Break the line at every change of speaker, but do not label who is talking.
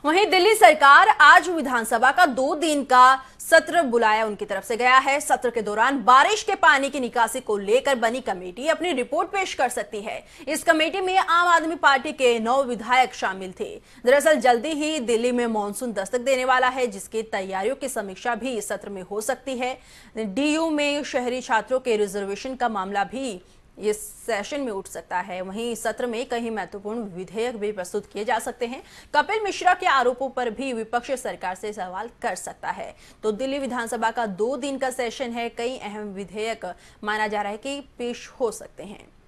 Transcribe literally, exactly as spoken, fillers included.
वहीं दिल्ली सरकार आज विधानसभा का दो दिन का सत्र बुलाया उनकी तरफ से गया है। सत्र के दौरान बारिश के पानी की निकासी को लेकर बनी कमेटी अपनी रिपोर्ट पेश कर सकती है। इस कमेटी में आम आदमी पार्टी के नौ विधायक शामिल थे। दरअसल जल्दी ही दिल्ली में मानसून दस्तक देने वाला है, जिसकी तैयारियों की समीक्षा भी इस सत्र में हो सकती है। डीयू में शहरी छात्रों के रिजर्वेशन का मामला भी इस सेशन में उठ सकता है। वहीं इस सत्र में कई महत्वपूर्ण विधेयक भी प्रस्तुत किए जा सकते हैं। कपिल मिश्रा के आरोपों पर भी विपक्ष सरकार से सवाल कर सकता है। तो दिल्ली विधानसभा का दो दिन का सेशन है, कई अहम विधेयक माना जा रहा है कि पेश हो सकते हैं।